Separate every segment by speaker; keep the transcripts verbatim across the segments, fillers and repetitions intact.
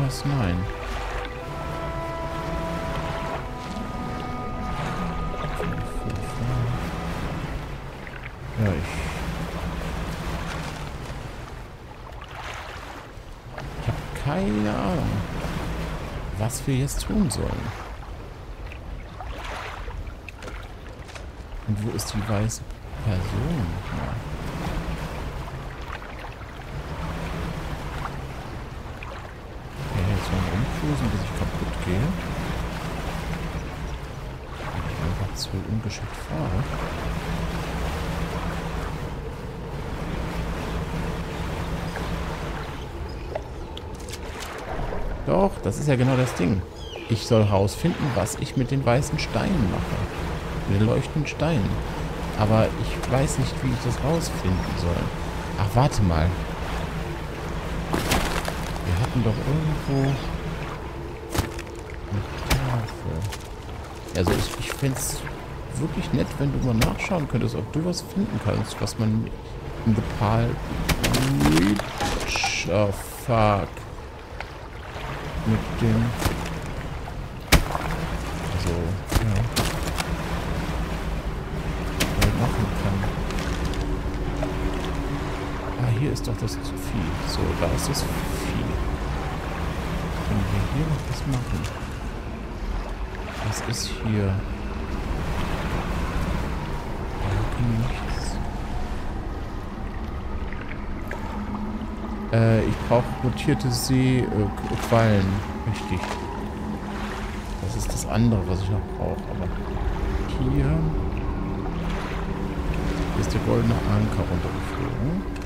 Speaker 1: was? Nein. Ja, ich... Ich habe keine Ahnung, was wir jetzt tun sollen. Und wo ist die weiße Person? Ja. Okay, jetzt mal rumcruisen, bis ich kaputt gehe. Ich einfach zu ungeschickt fahre. Doch, das ist ja genau das Ding. Ich soll herausfinden, was ich mit den weißen Steinen mache. Mit den leuchtenden Steinen. Aber ich weiß nicht, wie ich das rausfinden soll. Ach, warte mal. Wir hatten doch irgendwo eine Tafel. Also ich, ich fände es wirklich nett, wenn du mal nachschauen könntest, ob du was finden kannst, was man in The Pale Reach... Oh, fuck. Mit dem... Also, ja. Machen kann. Ah, hier ist doch das Vieh. So, da ist das Vieh. Können wir hier noch was machen? Was ist hier? Nichts. Äh, ich brauche rotierte Seequallen. Richtig. Das ist das andere, was ich noch brauche. Aber hier... ist der goldene Anker runtergeflogen.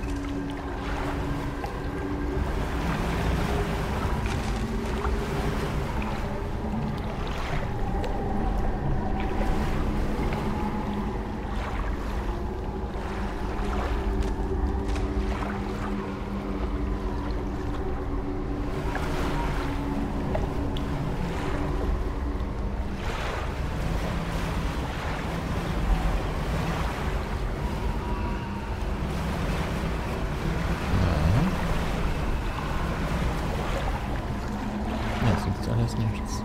Speaker 1: Alles nichts.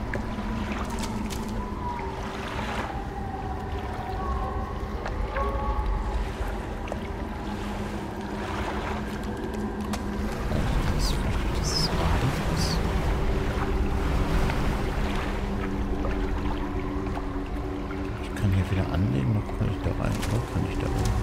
Speaker 1: Ich kann hier wieder anlegen, noch kann ich da rein, oder kann ich da rein?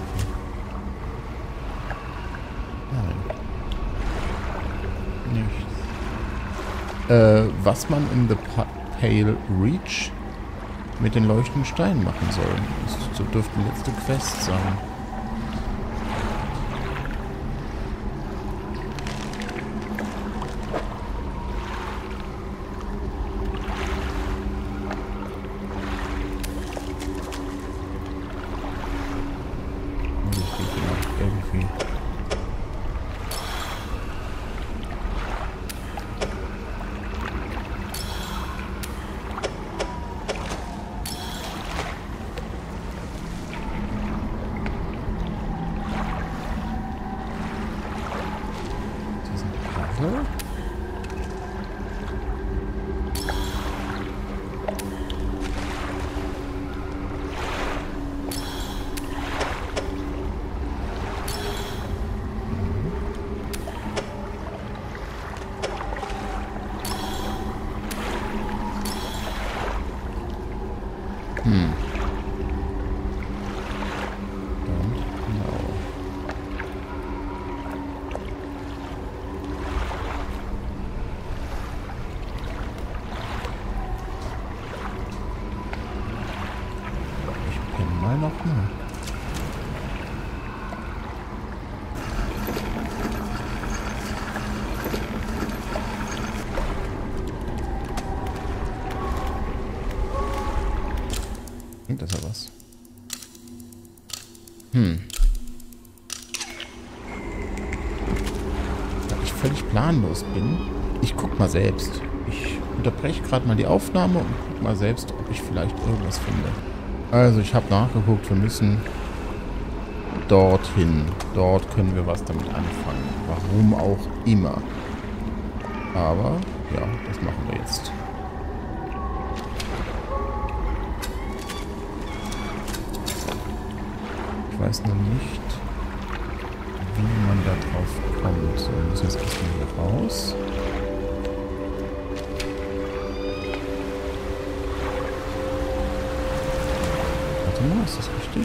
Speaker 1: Nein. Nichts. Äh, was man in The Pale Reach mit den leuchtenden Steinen machen soll. Das so dürfte die letzte Quest sein. Irgendwie. Hm. Don't know. Ich bin mal noch mal. Das ist ja was. Hm. Da ich völlig planlos bin, ich guck mal selbst. Ich unterbreche gerade mal die Aufnahme und guck mal selbst, ob ich vielleicht irgendwas finde. Also ich habe nachgeguckt, wir müssen dorthin. Dort können wir was damit anfangen. Warum auch immer. Aber, ja, das machen wir jetzt. Ich weiß noch nicht, wie man da drauf kommt. So, wir müssen jetzt erstmal hier raus. Warte mal, ist das richtig?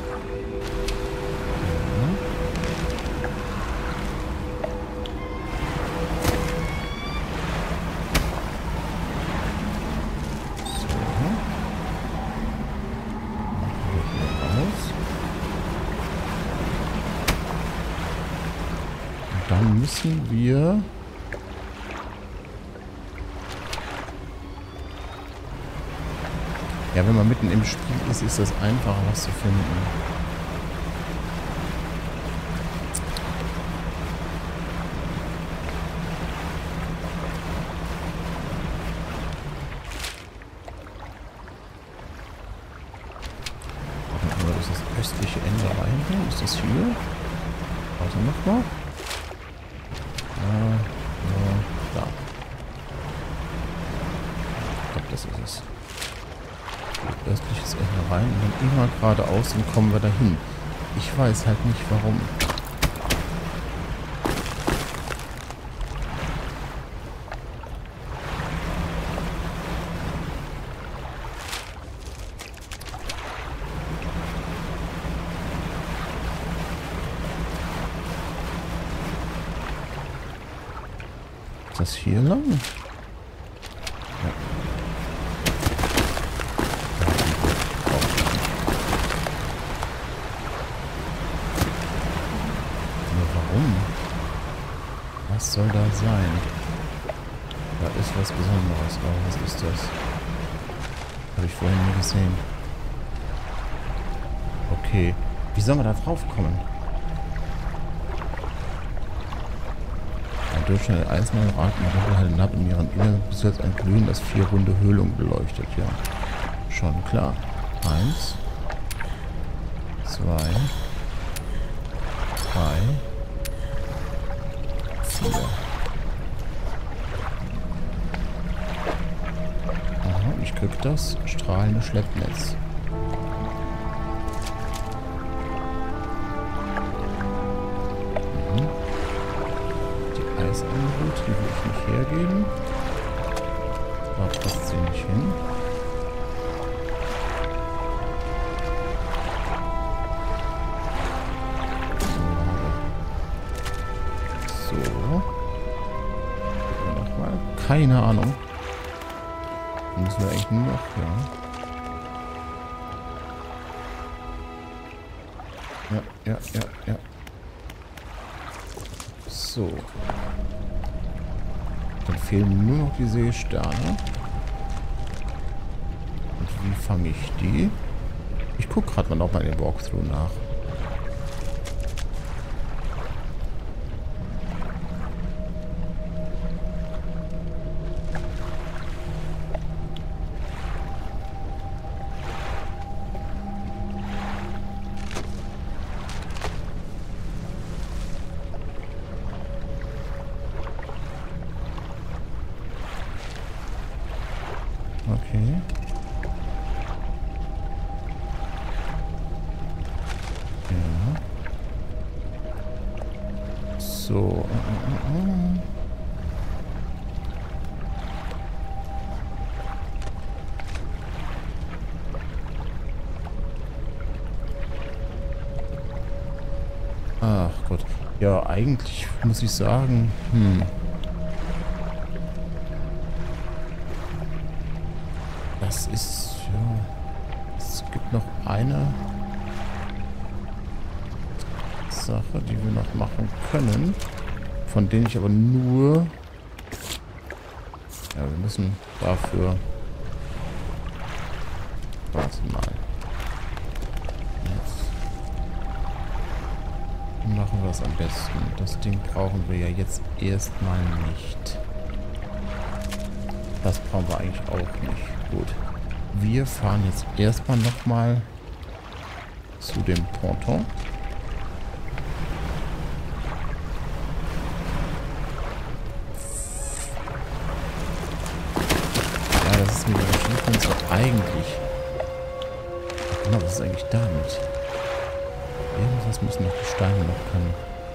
Speaker 1: Dann müssen wir... Ja, wenn man mitten im Spiel ist, ist das einfacher, was zu finden. Machen wir das östliche Ende rein. Ist das hier? Warte nochmal. Ja, ja, da. Ich glaube, das ist es. Östliches Ende rein und dann immer geradeaus und kommen wir dahin. Ich weiß halt nicht, warum. Ist das hier lang? Ja. Was soll da sein? Da ist was Besonderes. Aber was ist das? Habe ich vorhin nie gesehen. Okay. Wie sollen wir da drauf kommen? Ein durchschnittlicher Eismann ragt mit dunkelhellen Napp in ihren Inneren bis jetzt ein Glühen, das vier runde Höhlungen beleuchtet. Ja. Schon klar. Eins. Zwei. Drei. Vier. Aha, ich krieg das strahlende Schleppnetz. Mhm. Die Eisanbrut, die will ich nicht hergeben. Da passt sie nicht hin. Keine Ahnung. Dann müssen wir eigentlich nur noch, ja. Ja, ja, ja, ja. So. Dann fehlen nur noch die Seesterne. Und wie fange ich die? Ich gucke gerade mal noch mal in den Walkthrough nach. Okay. Ja. So. Uh, uh, uh. Ach Gott. Ja, eigentlich muss ich sagen, hm. Das ist, ja, es gibt noch eine Sache, die wir noch machen können, von denen ich aber nur, ja, wir müssen dafür, warte mal, jetzt machen wir es am besten. Das Ding brauchen wir ja jetzt erstmal nicht. Das brauchen wir eigentlich auch nicht. Gut. Wir fahren jetzt erstmal nochmal zu dem Ponton. eigentlich... Ach genau, was ist eigentlich damit? Irgendwas müssen noch die Steine noch können.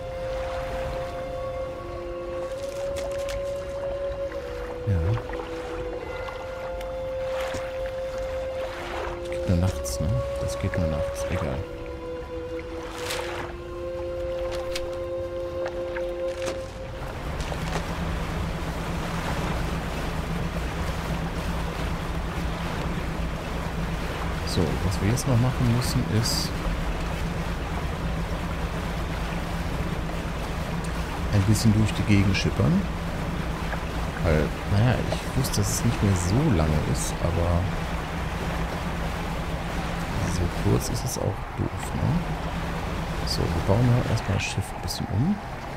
Speaker 1: Ja. Das geht nur nachts, ne? Das geht nur nachts, egal. So, was wir jetzt noch machen müssen ist ein bisschen durch die Gegend schippern. Weil, naja, ich wusste, dass es nicht mehr so lange ist, aber so kurz ist es auch doof, ne? So, wir bauen mal erstmal das Schiff ein bisschen um.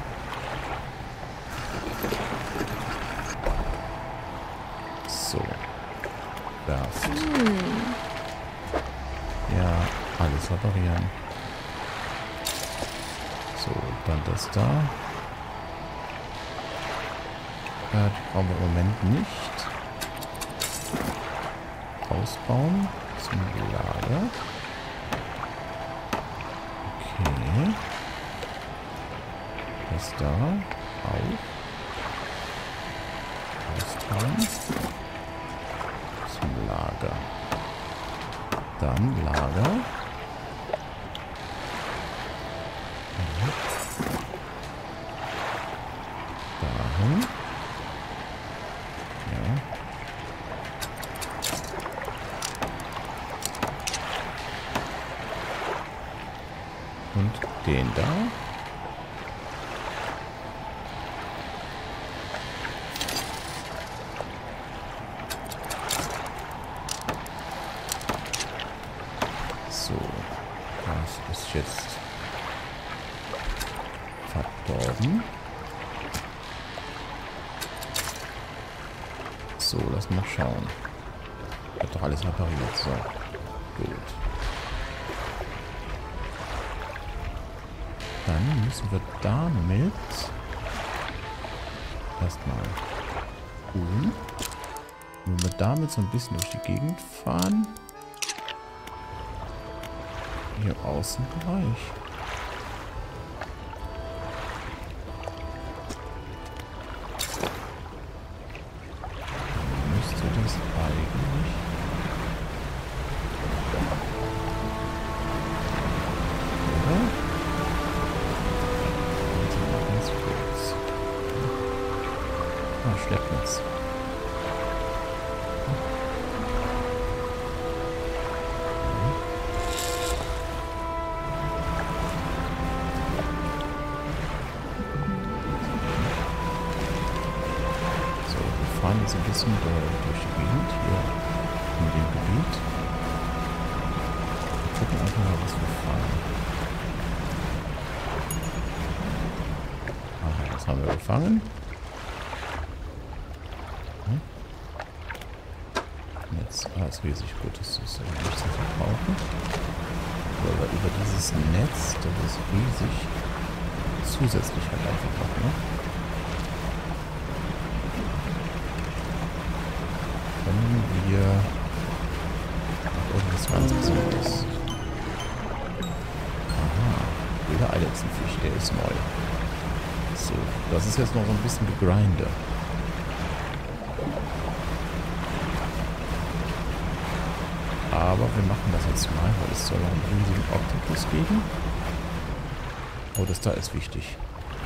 Speaker 1: So. Werft. Ja, alles reparieren. So, dann das da. Ja, die brauchen wir im Moment nicht. Ausbauen zum Lager. Okay. Das da auch. Ausbauen. Zum Lager. Dann Lager. Mhm. Dahin. Ja. Und den da. So, das ist jetzt verdorben. So, lass mal schauen. Hat doch alles repariert. So, gut. Dann müssen wir damit erstmal holen. Wenn wir damit so ein bisschen durch die Gegend fahren. Hier im Außenbereich. Dann müsste das eigentlich... Oder? Warte mal ganz kurz. Ah, Schleppnetz. Wir fahren jetzt ein bisschen durch die Gegend hier in dem Gebiet. Wir gucken einfach mal, was wir fahren. Aha, das haben wir gefangen. Hm. Netz, ah, ist riesig gut, das ist nicht zu verbrauchen. Aber über dieses Netz, das ist riesig, zusätzlich halt einfach noch, ne? Können wir irgendwas ganz Besonderes. Aha, wilder Eidechsenfisch, der ist neu. So, das ist jetzt noch so ein bisschen gegrindet. Aber wir machen das jetzt mal, weil es soll einen riesigen Oktopus geben. Oh, das da ist wichtig.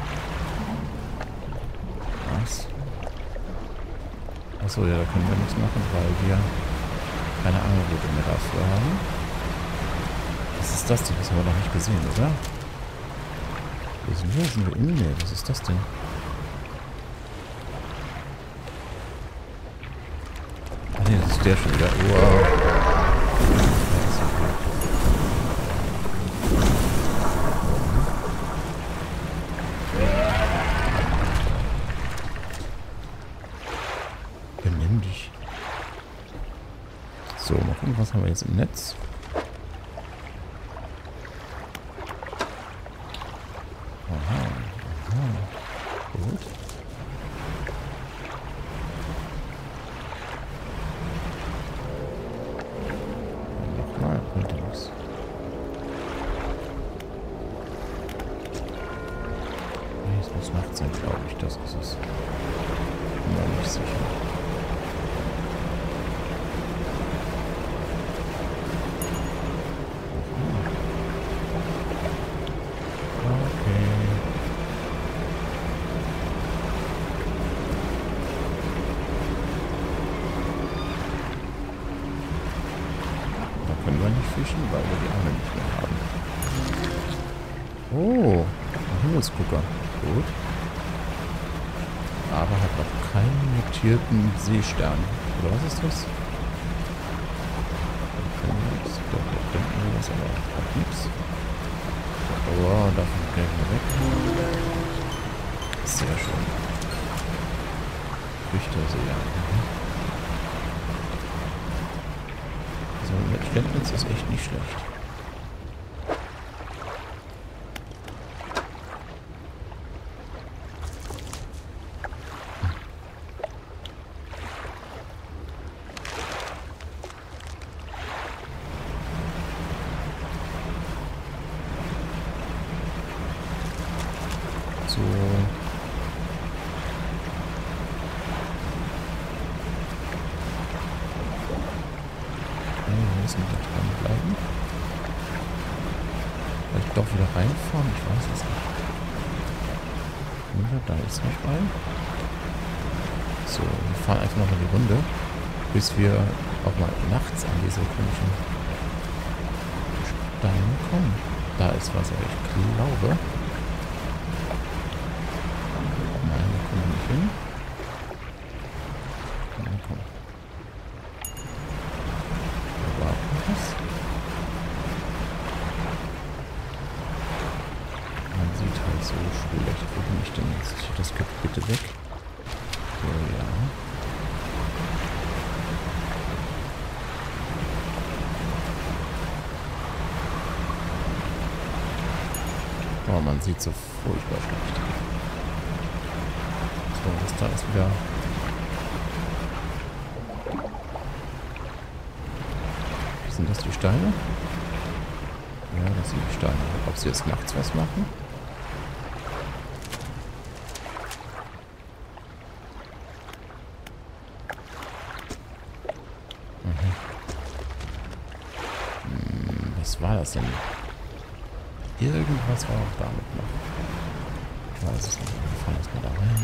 Speaker 1: Was? Achso, ja, da können wir nichts machen, weil wir keine Angebote mehr dafür haben. Was ist das denn? Das haben wir noch nicht gesehen, oder? Wo sind wir? Sind wir in? Nee, was ist das denn? Ach nee, das ist der schon wieder. Wow. Benimm dich. So, mal gucken, was haben wir jetzt im Netz? Aha, aha. Gut. Das muss Nacht sein, glaube ich. Das ist es. Bin mir nicht sicher. Fischen, weil wir die Angel nicht mehr haben. Oh, ein Himmelsgucker. Gut. Aber hat noch keinen notierten Seestern. Oder was ist das? Da könnten wir das, aber hat nichts. Oh, davon gehen wir weg. Sehr schön. Richtersee. Also mit Ständnitz ist echt nicht schlecht. So. Wir müssen da dranbleiben. Vielleicht doch wieder reinfahren, ich weiß es nicht. Ja, da ist noch ein. So, wir fahren einfach nochmal die Runde, bis wir auch mal nachts an diese komischen Steine kommen. Da ist Wasser, ich glaube. Nein, da kommen wir nicht hin. Nein, komm. Man sieht halt so schlecht. Wo bin ich denn jetzt? Das geht bitte weg. So, ja. Oh, man sieht so furchtbar schlecht. So, das da ist wieder... Sind das die Steine? Ja, das sind die Steine. Ob sie jetzt nachts was machen? Mhm. Hm, was war das denn? Irgendwas war auch damit noch. Ich weiß es nicht. Wir fahren erstmal da rein.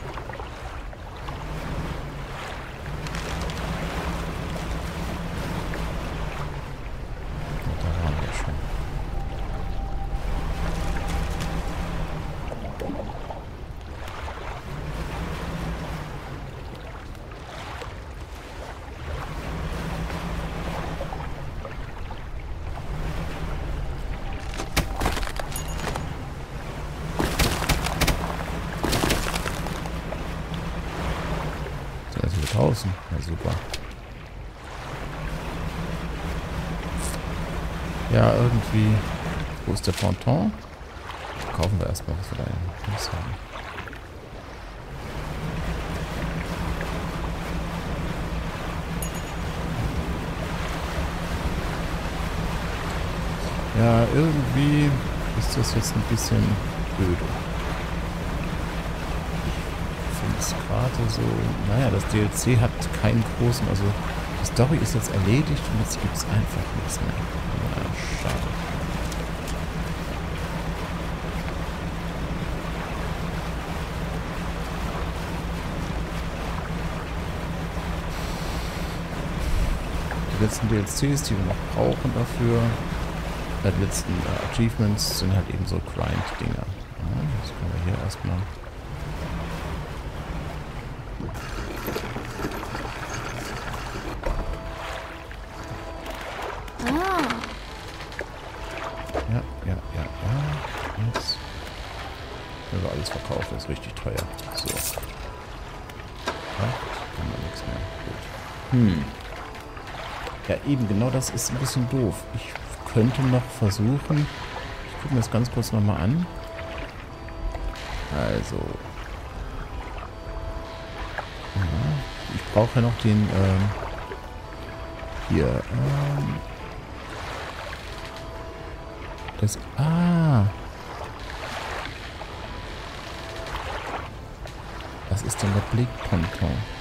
Speaker 1: Draußen. Ja, super. Ja, irgendwie. Wo ist der Ponton? Kaufen wir erstmal, was wir da nicht haben. Ja, irgendwie ist das jetzt ein bisschen öde. Gerade so, naja, das D L C hat keinen großen, also die Story ist jetzt erledigt und jetzt gibt es einfach nichts mehr. Ja, schade. Die letzten D L Cs, die wir noch brauchen dafür, äh, die letzten äh, Achievements sind halt eben so Grind-Dinger. Ja, das können wir hier erstmal. Ja, ja, ja, ja. Jetzt können wir alles verkaufen, das ist richtig teuer. So. Ja, haben wir nichts mehr. Gut. Hm. Ja, eben, genau das ist ein bisschen doof. Ich könnte noch versuchen. Ich gucke mir das ganz kurz nochmal an. Also. Ja, ich brauche ja noch den, ähm, hier, ähm, das, ah. Was ist denn der Blickponton?